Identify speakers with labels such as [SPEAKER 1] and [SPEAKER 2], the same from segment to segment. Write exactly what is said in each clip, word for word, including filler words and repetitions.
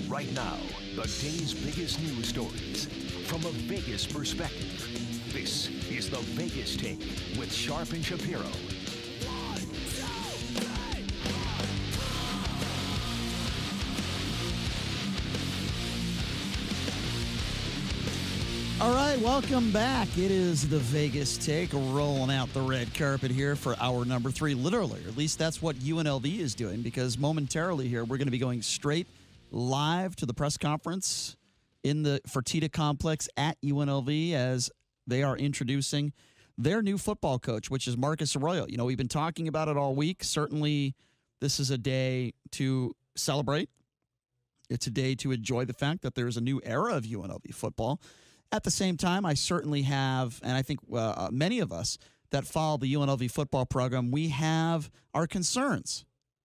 [SPEAKER 1] Right now, the day's biggest news stories from a Vegas perspective. This is the Vegas Take with Sharp and Shapiro. One, two, three.
[SPEAKER 2] All right, welcome back. It is the Vegas Take, rolling out the red carpet here for hour number three, literally. Or at least that's what U N L V is doing, because momentarily here we're going to be going straight live to the press conference in the Fertitta Complex at U N L V as they are introducing their new football coach, which is Marcus Arroyo. You know, we've been talking about it all week. Certainly, this is a day to celebrate. It's a day to enjoy the fact that there's a new era of U N L V football. At the same time, I certainly have, and I think uh, many of us that follow the U N L V football program, we have our concerns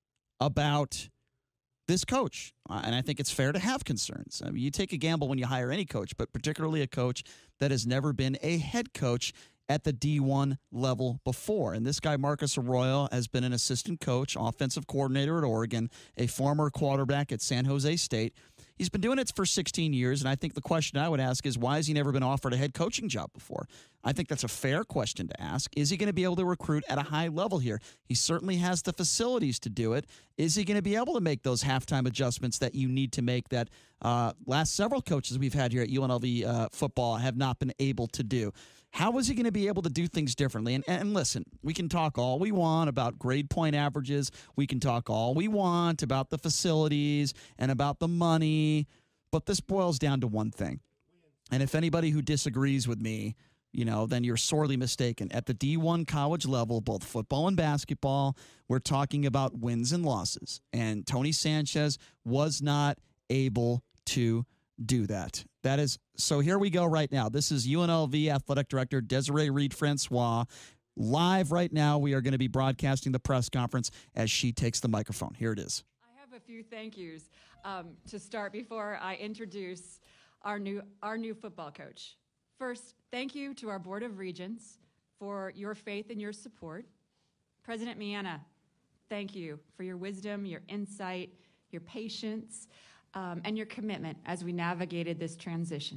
[SPEAKER 2] about this coach. Uh, and I think it's fair to have concerns. I mean, you take a gamble when you hire any coach, but particularly a coach that has never been a head coach at the D one level before. And this guy, Marcus Arroyo, has been an assistant coach, offensive coordinator at Oregon, a former quarterback at San Jose State. He's been doing it for sixteen years, and I think the question I would ask is, why has he never been offered a head coaching job before? I think that's a fair question to ask. Is he going to be able to recruit at a high level here? He certainly has the facilities to do it. Is he going to be able to make those halftime adjustments that you need to make that uh, last several coaches we've had here at U N L V uh, football have not been able to do? How is he going to be able to do things differently? And, and listen, we can talk all we want about grade point averages. We can talk all we want about the facilities and about the money. But this boils down to one thing. And if anybody who disagrees with me, you know, then you're sorely mistaken. At the D one college level, both football and basketball, we're talking about wins and losses. And Tony Sanchez was not able to do that. That is, so here we go right now. This is U N L V Athletic Director Desiree Reed-Francois. Live right now, we are going to be broadcasting the press conference as she takes the microphone. Here it is.
[SPEAKER 3] I have a few thank yous um, to start before I introduce our new, our new football coach. First, thank you to our Board of Regents for your faith and your support. President Miana, thank you for your wisdom, your insight, your patience, Um, and your commitment as we navigated this transition.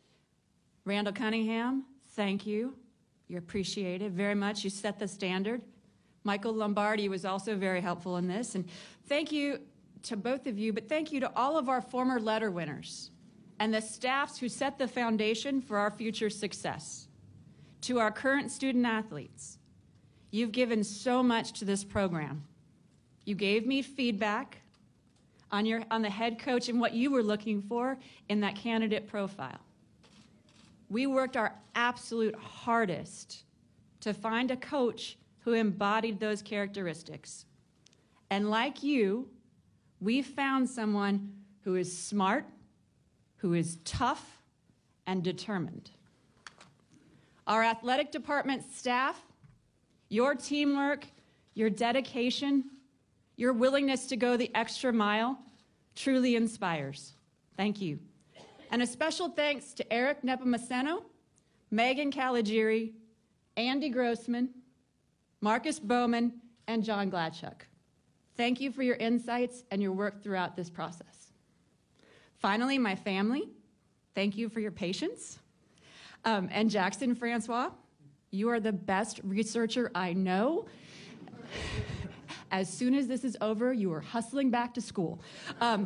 [SPEAKER 3] Randall Cunningham, thank you. You're appreciated very much. You set the standard. Michael Lombardi was also very helpful in this. And thank you to both of you, but thank you to all of our former letter winners and the staffs who set the foundation for our future success. To our current student athletes, you've given so much to this program. You gave me feedback on your on the head coach and what you were looking for in that candidate profile. We worked our absolute hardest to find a coach who embodied those characteristics. And like you, we found someone who is smart, who is tough, and determined. Our athletic department staff, your teamwork, your dedication, your willingness to go the extra mile truly inspires. Thank you. And a special thanks to Eric Nepomuceno, Megan Caligieri, Andy Grossman, Marcus Bowman, and John Gladchuck. Thank you for your insights and your work throughout this process. Finally, my family, thank you for your patience. Um, and Jackson Francois, you are the best researcher I know. As soon as this is over, you are hustling back to school. Um,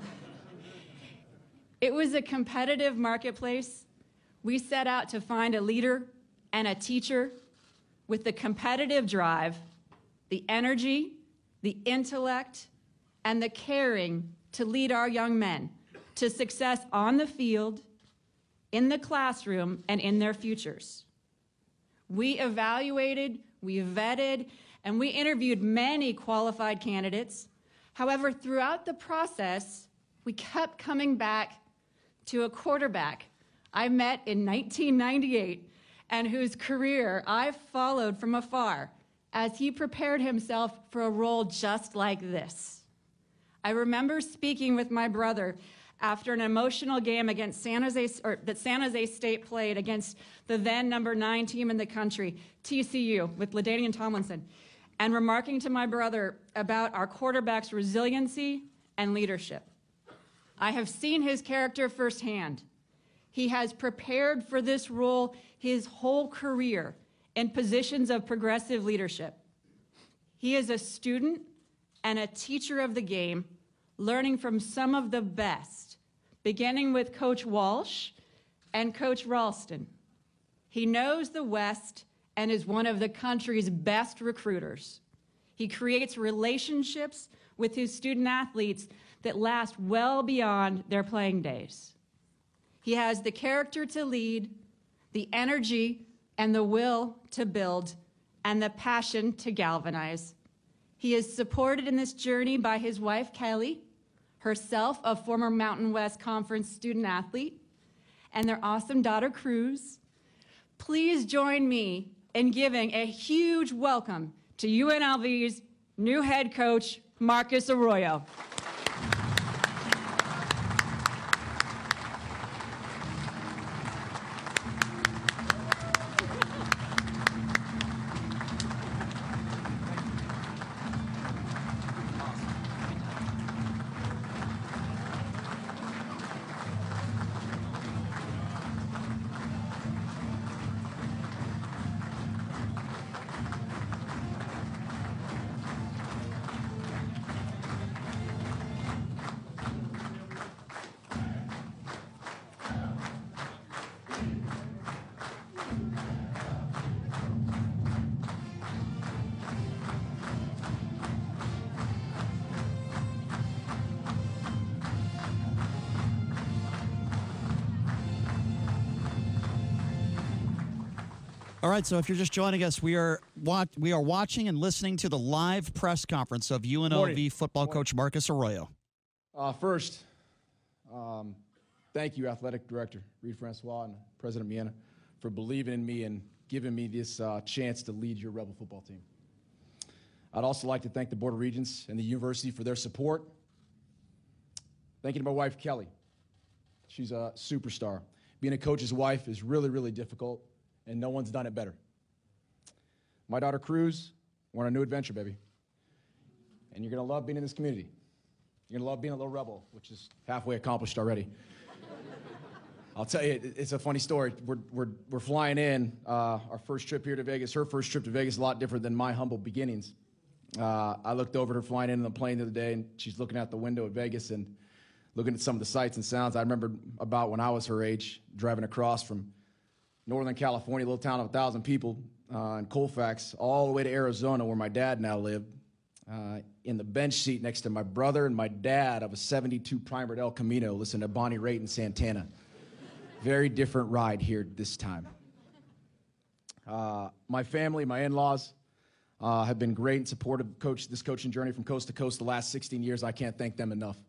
[SPEAKER 3] it was a competitive marketplace. We set out to find a leader and a teacher with the competitive drive, the energy, the intellect, and the caring to lead our young men to success on the field, in the classroom, and in their futures. We evaluated, we vetted, and we interviewed many qualified candidates. However, throughout the process, we kept coming back to a quarterback I met in nineteen ninety-eight and whose career I followed from afar as he prepared himself for a role just like this. I remember speaking with my brother after an emotional game against San Jose, or that San Jose State played against the then number nine team in the country, T C U, with LaDainian Tomlinson, and remarking to my brother about our quarterback's resiliency and leadership. I have seen his character firsthand. He has prepared for this role his whole career in positions of progressive leadership. He is a student and a teacher of the game, learning from some of the best, beginning with Coach Walsh and Coach Ralston. He knows the West and is one of the country's best recruiters. He creates relationships with his student athletes that last well beyond their playing days. He has the character to lead, the energy and the will to build, and the passion to galvanize. He is supported in this journey by his wife, Kelly, herself a former Mountain West Conference student athlete, and their awesome daughter, Cruz. Please join me in giving a huge welcome to U N L V's new head coach, Marcus Arroyo.
[SPEAKER 2] All right, so if you're just joining us, we are wa- we are watching and listening to the live press conference of U N L V
[SPEAKER 4] Morning.
[SPEAKER 2] football
[SPEAKER 4] Morning.
[SPEAKER 2] coach Marcus Arroyo.
[SPEAKER 4] Uh, first, um, thank you, Athletic Director Reed Francois and President Miena, for believing in me and giving me this uh, chance to lead your Rebel football team. I'd also like to thank the Board of Regents and the university for their support. Thank you to my wife, Kelly. She's a superstar. Being a coach's wife is really, really difficult, and no one's done it better. My daughter, Cruz, we're on a new adventure, baby. And you're going to love being in this community. You're going to love being a little rebel, which is halfway accomplished already. I'll tell you, it, it's a funny story. We're, we're, we're flying in, uh, our first trip here to Vegas. Her first trip to Vegas is a lot different than my humble beginnings. Uh, I looked over at her flying in on the plane the other day, and she's looking out the window at Vegas and looking at some of the sights and sounds I remembered about when I was her age, driving across from Northern California, a little town of a thousand people, uh, in Colfax, all the way to Arizona, where my dad now lived, uh, in the bench seat next to my brother and my dad of a seventy-two Primer El Camino, listening to Bonnie Raitt and Santana. Very different ride here this time. Uh, my family, my in-laws, uh, have been great and supportive of coach, this coaching journey from coast to coast the last sixteen years. I can't thank them enough.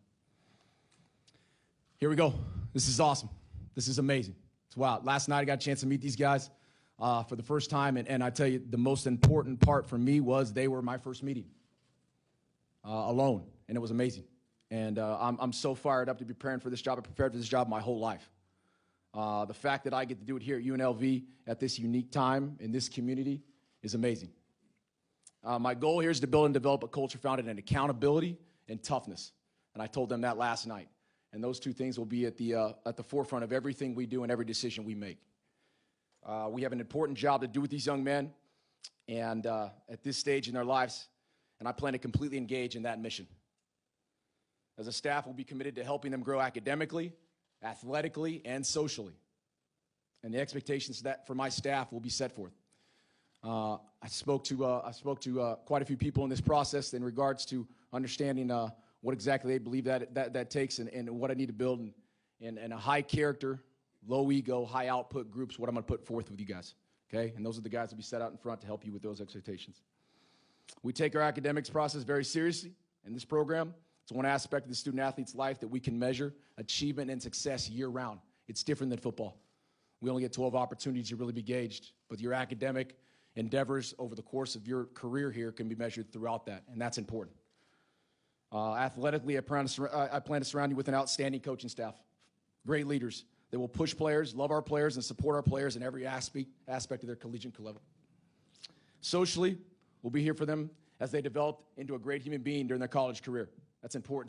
[SPEAKER 4] Here we go. This is awesome. This is amazing. It's wild. Last night I got a chance to meet these guys uh, for the first time, and, and I tell you, the most important part for me was they were my first meeting uh, alone, and it was amazing. And uh, I'm, I'm so fired up to be preparing for this job. I prepared for this job my whole life. Uh, the fact that I get to do it here at U N L V at this unique time in this community is amazing. Uh, my goal here is to build and develop a culture founded in accountability and toughness, and I told them that last night. And those two things will be at the, uh, at the forefront of everything we do and every decision we make. Uh, we have an important job to do with these young men and uh, at this stage in their lives, and I plan to completely engage in that mission. As a staff, we'll be committed to helping them grow academically, athletically, and socially. And the expectations that for my staff will be set forth. Uh, I spoke to, uh, I spoke to uh, quite a few people in this process in regards to understanding uh, what exactly they believe that that, that takes and, and what I need to build in, in, in a high character, low ego, high output groups, what I'm going to put forth with you guys, okay? And those are the guys that will be set out in front to help you with those expectations. We take our academics process very seriously in this program. It's one aspect of the student-athlete's life that we can measure achievement and success year-round. It's different than football. We only get twelve opportunities to really be gauged, but your academic endeavors over the course of your career here can be measured throughout that, and that's important. Uh, athletically, I plan, to, I plan to surround you with an outstanding coaching staff, great leaders that will push players, love our players, and support our players in every aspect, aspect of their collegiate level. Socially, we'll be here for them as they develop into a great human being during their college career. That's important to me.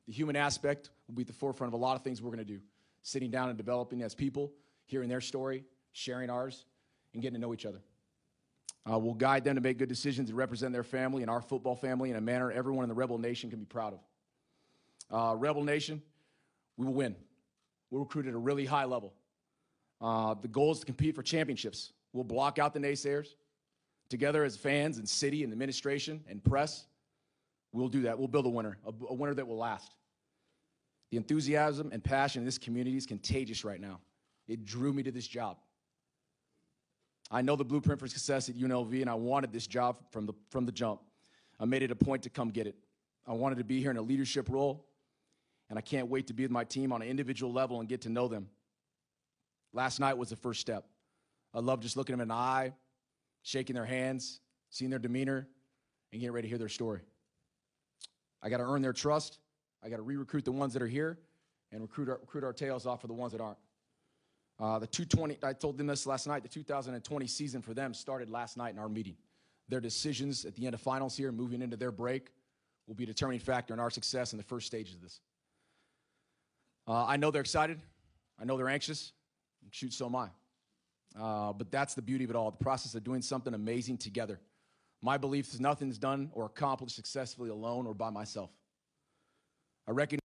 [SPEAKER 4] The human aspect will be at the forefront of a lot of things we're going to do. Sitting down and developing as people, hearing their story, sharing ours, and getting to know each other. Uh, we'll guide them to make good decisions and represent their family and our football family in a manner everyone in the Rebel Nation can be proud of. Uh, Rebel Nation, we will win. We'll recruit at a really high level. Uh, the goal is to compete for championships. We'll block out the naysayers. Together as fans and city and administration and press, we'll do that. We'll build a winner, a, a winner that will last. The enthusiasm and passion in this community is contagious right now. It drew me to this job. I know the blueprint for success at U N L V, and I wanted this job from the, from the jump. I made it a point to come get it. I wanted to be here in a leadership role, and I can't wait to be with my team on an individual level and get to know them. Last night was the first step. I love just looking them in the eye, shaking their hands, seeing their demeanor, and getting ready to hear their story. I got to earn their trust. I got to re-recruit the ones that are here and recruit our, recruit our tails off for the ones that aren't. Uh, the two twenty, I told them this last night, the two thousand twenty season for them started last night in our meeting. Their decisions at the end of finals here, moving into their break, will be a determining factor in our success in the first stages of this. Uh, I know they're excited. I know they're anxious. Shoot, so am I. Uh, but that's the beauty of it all, the process of doing something amazing together. My belief is nothing's done or accomplished successfully alone or by myself. I recognize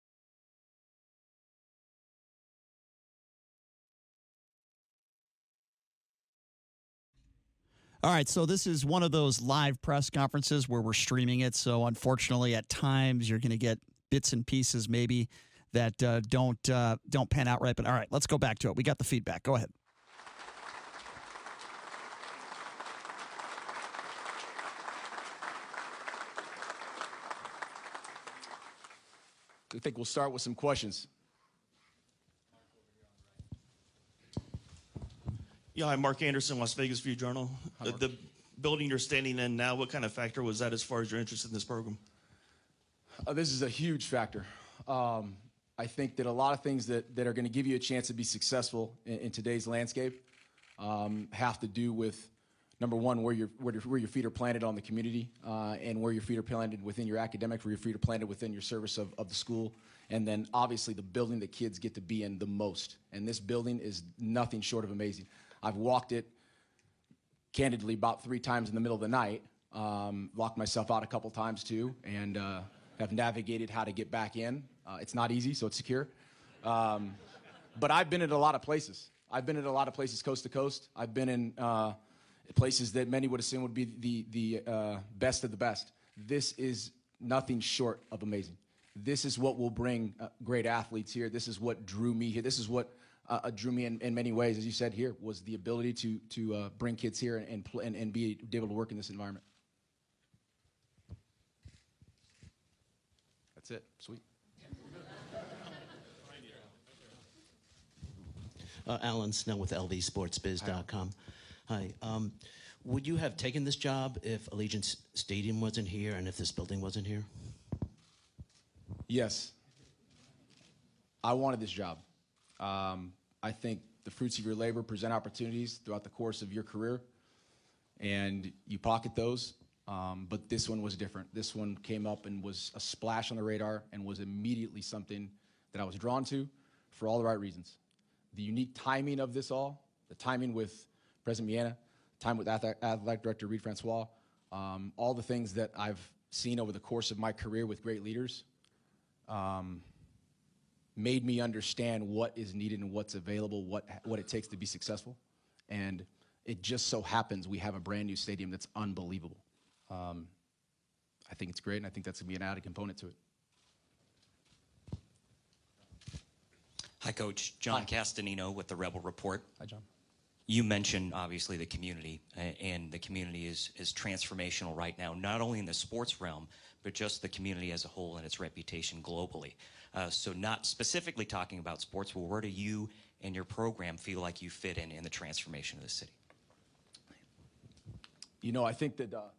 [SPEAKER 2] All right, so this is one of those live press conferences where we're streaming it. So unfortunately, at times you're going to get bits and pieces maybe that uh, don't uh, don't pan out right. But all right, let's go back to it. We got the feedback. Go ahead.
[SPEAKER 4] I think we'll start with some questions.
[SPEAKER 5] Yeah, I'm Mark Anderson, Las Vegas View Journal.
[SPEAKER 4] Hi,
[SPEAKER 5] Uh, the building you're standing in now, what kind of factor was that as far as your interest in this program?
[SPEAKER 4] Uh, this is a huge factor. Um, I think that a lot of things that, that are going to give you a chance to be successful in, in today's landscape um, have to do with, number one, where, your where, your, where your feet are planted on the community uh, and where your feet are planted within your academics, where your feet are planted within your service of, of the school, and then obviously the building that kids get to be in the most. And this building is nothing short of amazing. I've walked it, candidly, about three times in the middle of the night, um, locked myself out a couple times too, and uh, have navigated how to get back in. Uh, it's not easy, so it's secure. Um, but I've been at a lot of places. I've been at a lot of places coast to coast. I've been in uh, places that many would assume would be the, the uh, best of the best. This is nothing short of amazing. This is what will bring uh, great athletes here. This is what drew me here. This is what Uh, drew me in, in many ways, as you said here, was the ability to to uh, bring kids here and and, pl and and be able to work in this environment. That's it. Sweet.
[SPEAKER 6] Uh, Alan Snell with L V Sports Biz dot com. Hi. Um, would you have taken this job if Allegiant Stadium wasn't here and if this building wasn't here?
[SPEAKER 4] Yes. I wanted this job. Um, I think the fruits of your labor present opportunities throughout the course of your career, and you pocket those. Um, but this one was different. This one came up and was a splash on the radar and was immediately something that I was drawn to for all the right reasons. The unique timing of this all, the timing with President Miena, time with Athletic Director Reed Francois, um, all the things that I've seen over the course of my career with great leaders, um, made me understand what is needed and what's available, what what it takes to be successful. And it just so happens we have a brand new stadium that's unbelievable. Um, I think it's great, and I think that's going to be an added component to it.
[SPEAKER 7] Hi, Coach. John
[SPEAKER 4] Hi.
[SPEAKER 7] Castanino with the Rebel Report.
[SPEAKER 4] Hi, John.
[SPEAKER 7] You mentioned, obviously, the community, uh, and the community is, is transformational right now, not only in the sports realm, but just the community as a whole and its reputation globally. Uh, so not specifically talking about sports, but where do you and your program feel like you fit in in the transformation of the city?
[SPEAKER 4] You know, I think that uh,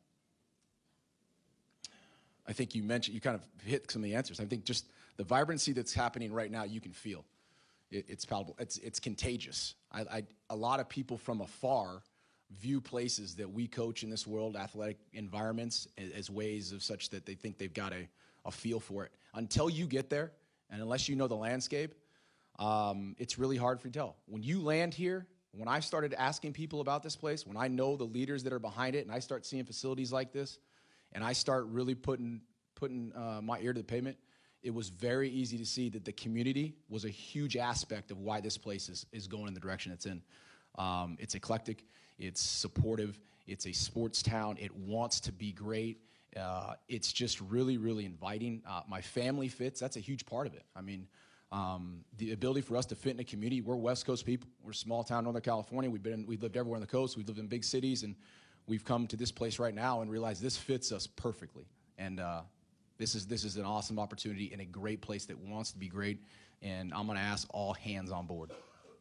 [SPEAKER 4] I think you mentioned, you kind of hit some of the answers. I think just the vibrancy that's happening right now, you can feel. It, it's palpable. It's, it's contagious. I, I, a lot of people from afar view places that we coach in this world, athletic environments, as, as ways of such that they think they've got a, a feel for it. until you get there, and unless you know the landscape, um, it's really hard for you to tell. When you land here, when I started asking people about this place, when I know the leaders that are behind it, and I start seeing facilities like this, and I start really putting putting uh, my ear to the pavement, it was very easy to see that the community was a huge aspect of why this place is, is going in the direction it's in. Um, it's eclectic, it's supportive, it's a sports town, it wants to be great. Uh, it's just really, really inviting. Uh, my family fits, that's a huge part of it. I mean, um, the ability for us to fit in a community, we're West Coast people, we're small town Northern California, we've been, we've lived everywhere on the coast, we've lived in big cities, and we've come to this place right now and realized this fits us perfectly. And uh, This is, this is an awesome opportunity and a great place that wants to be great, and I'm going to ask all hands on board.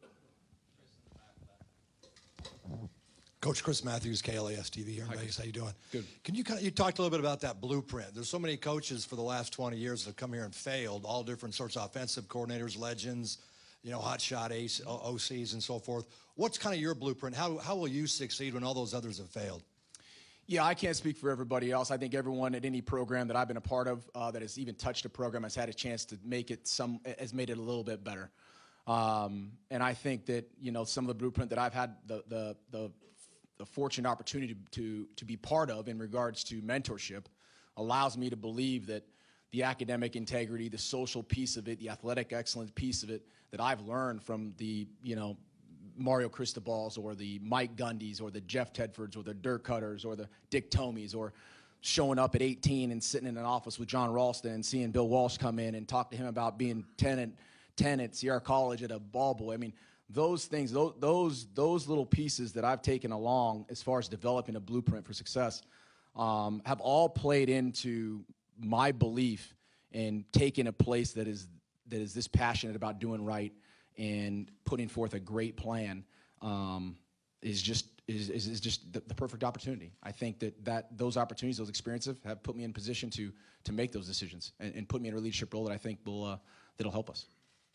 [SPEAKER 8] Coach Chris Matthews, K L A S T V here in Vegas. How you doing?
[SPEAKER 4] Good.
[SPEAKER 8] Can you kind of, you talked a little bit about that blueprint. There's so many coaches for the last twenty years that have come here and failed, all different sorts of offensive coordinators, legends, you know, hotshot ace, O Cs and so forth. What's kind of your blueprint? How, how will you succeed when all those others have failed?
[SPEAKER 4] Yeah, I can't speak for everybody else. I think everyone at any program that I've been a part of uh, that has even touched a program has had a chance to make it some, has made it a little bit better. Um, and I think that, you know, some of the blueprint that I've had the, the, the, the fortunate opportunity to, to be part of in regards to mentorship allows me to believe that the academic integrity, the social piece of it, the athletic excellence piece of it that I've learned from the, you know, Mario Cristobal's or the Mike Gundy's or the Jeff Tedfords or the Dirk Cutters or the Dick Tomeys, or showing up at eighteen and sitting in an office with John Ralston and seeing Bill Walsh come in and talk to him about being ten at, ten at Sierra College at a ball boy. I mean, those things, those, those, those little pieces that I've taken along as far as developing a blueprint for success um, have all played into my belief in taking a place that is, that is this passionate about doing right and putting forth a great plan um, is just is, is, is just the, the perfect opportunity. I think that, that those opportunities, those experiences have put me in position to to make those decisions and, and put me in a leadership role that I think will uh, that'll help us.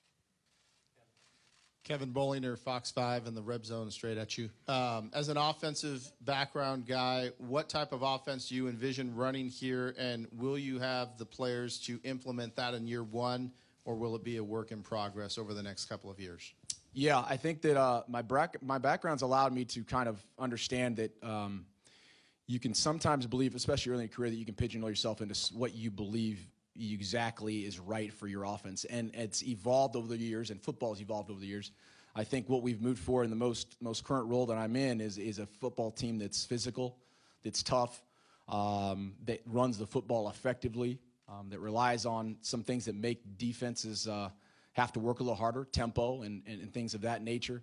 [SPEAKER 9] Kevin Bollinger, Fox five, and the Red Zone straight at you. Um, as an offensive background guy, what type of offense do you envision running here, and will you have the players to implement that in year one, or will it be a work in progress over the next couple of years?
[SPEAKER 4] Yeah, I think that uh, my, back, my background's allowed me to kind of understand that um, you can sometimes believe, especially early in your career, that you can pigeonhole yourself into what you believe exactly is right for your offense. And it's evolved over the years, and football has evolved over the years. I think what we've moved for in the most, most current role that I'm in is, is a football team that's physical, that's tough, um, that runs the football effectively, um, that relies on some things that make defenses uh, have to work a little harder, tempo and, and, and things of that nature.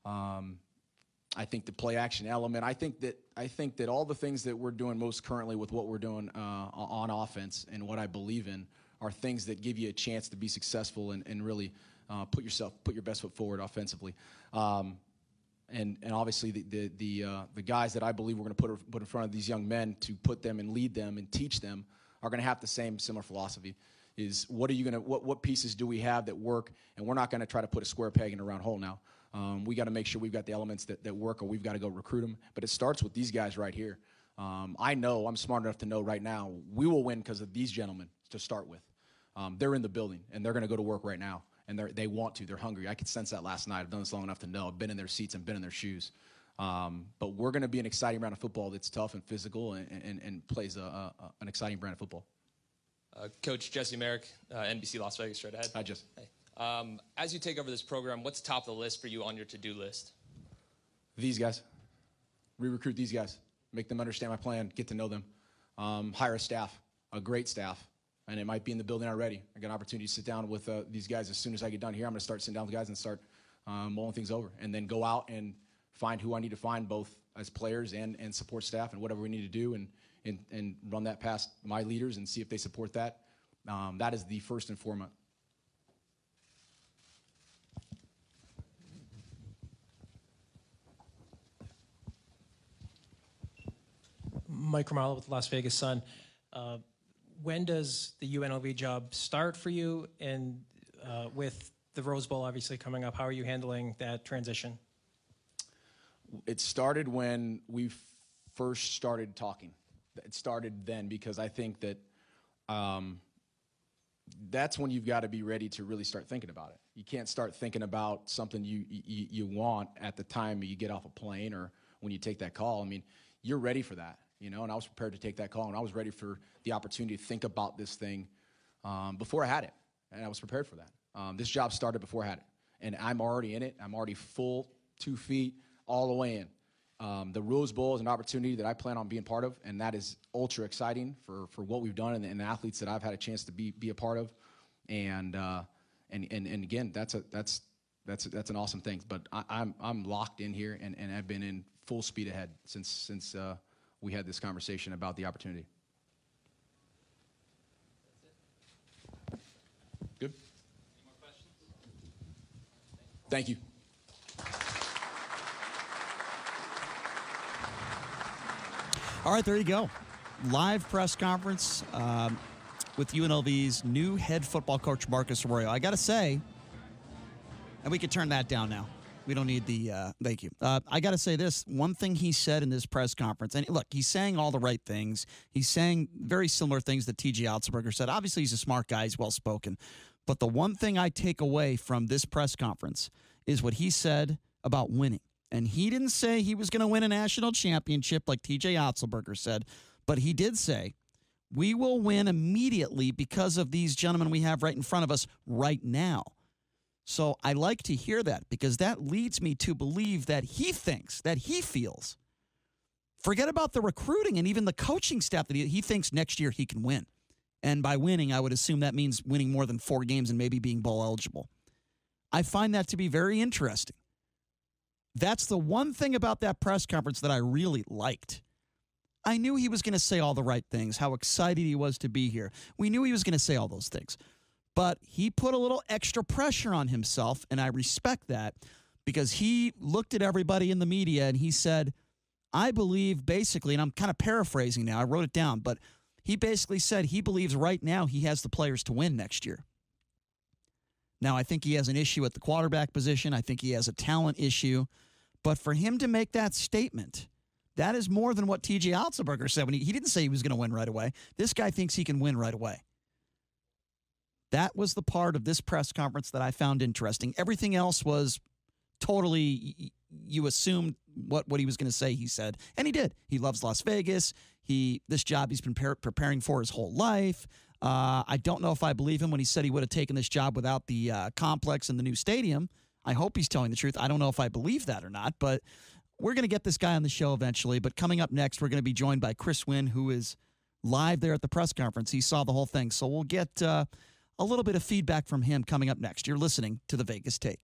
[SPEAKER 4] Um, I think the play action element. I think that I think that all the things that we're doing most currently with what we're doing uh, on offense and what I believe in are things that give you a chance to be successful and, and really uh, put yourself put your best foot forward offensively. Um, and and obviously the the the, uh, the guys that I believe we're going to put put in front of these young men to put them and lead them and teach them are going to have the same similar philosophy. Is what are you going to what what pieces do we have that work? And we're not going to try to put a square peg in a round hole now. Um, we got to make sure we've got the elements that, that work, or we've got to go recruit them. But it starts with these guys right here. Um, I know, I'm smart enough to know right now, we will win because of these gentlemen to start with. Um, they're in the building, and they're going to go to work right now. And they they want to. They're hungry. I could sense that last night. I've done this long enough to know. I've been in their seats and been in their shoes. Um, but we're going to be an exciting round of football that's tough and physical and, and, and plays a, a, an exciting brand of football.
[SPEAKER 10] Uh, Coach Jesse Merrick, uh, N B C Las Vegas, straight ahead.
[SPEAKER 4] Hi, Jesse.
[SPEAKER 10] Hey. Um, as you take over this program, what's top of the list for you on your to-do list?
[SPEAKER 4] These guys. Re-recruit these guys. Make them understand my plan. Get to know them. Um, hire a staff, a great staff. And it might be in the building already. I got an opportunity to sit down with uh, these guys as soon as I get done here. I'm going to start sitting down with guys and start um, mulling things over. And then go out and find who I need to find, both as players and, and support staff and whatever we need to do, and, and, and run that past my leaders and see if they support that. Um, that is the first and foremost.
[SPEAKER 11] Mike Romalo with the Las Vegas Sun. Uh, when does the U N L V job start for you? And uh, with the Rose Bowl obviously coming up, how are you handling that transition?
[SPEAKER 4] It started when we first started talking. It started then because I think that um, that's when you've got to be ready to really start thinking about it. You can't start thinking about something you, you, you want at the time you get off a plane or when you take that call. I mean, you're ready for that, you know, and I was prepared to take that call, and I was ready for the opportunity to think about this thing um, before I had it, and I was prepared for that. Um, this job started before I had it, and I'm already in it. I'm already full, two feet, all the way in. Um, the Rose Bowl is an opportunity that I plan on being part of, and that is ultra exciting for, for what we've done and the, and the athletes that I've had a chance to be be a part of. And uh, and, and and again, that's a that's that's that's an awesome thing. But I, I'm I'm locked in here, and, and I've been in full speed ahead since since uh, we had this conversation about the opportunity. Good.
[SPEAKER 10] Any more questions?
[SPEAKER 4] Thank you.
[SPEAKER 2] All right, there you go. Live press conference um, with U N L V's new head football coach, Marcus Arroyo. I got to say, and we can turn that down now. We don't need the, uh, thank you. Uh, I got to say this, one thing he said in this press conference, and look, he's saying all the right things. He's saying very similar things that T J Otzelberger said. Obviously, he's a smart guy. He's well-spoken. But the one thing I take away from this press conference is what he said about winning. And he didn't say he was going to win a national championship like T J Otzelberger said, but he did say, we will win immediately because of these gentlemen we have right in front of us right now. So I like to hear that because that leads me to believe that he thinks, that he feels, forget about the recruiting and even the coaching staff, that he, he thinks next year he can win. And by winning, I would assume that means winning more than four games and maybe being bowl eligible. I find that to be very interesting. That's the one thing about that press conference that I really liked. I knew he was going to say all the right things, how excited he was to be here. We knew he was going to say all those things. But he put a little extra pressure on himself, and I respect that because he looked at everybody in the media and he said, I believe basically, and I'm kind of paraphrasing now, I wrote it down, but he basically said he believes right now he has the players to win next year. Now, I think he has an issue at the quarterback position. I think he has a talent issue. But for him to make that statement, that is more than what T J Otzelberger said. When he, he didn't say he was going to win right away. This guy thinks he can win right away. That was the part of this press conference that I found interesting. Everything else was totally, you assumed what, what he was going to say, he said. And he did. He loves Las Vegas. He This job he's been pre- preparing for his whole life. Uh, I don't know if I believe him when he said he would have taken this job without the uh, complex and the new stadium. I hope he's telling the truth. I don't know if I believe that or not, but we're going to get this guy on the show eventually. But coming up next, we're going to be joined by Chris Wynn, who is live there at the press conference. He saw the whole thing. So we'll get uh, a little bit of feedback from him coming up next. You're listening to The Vegas Take.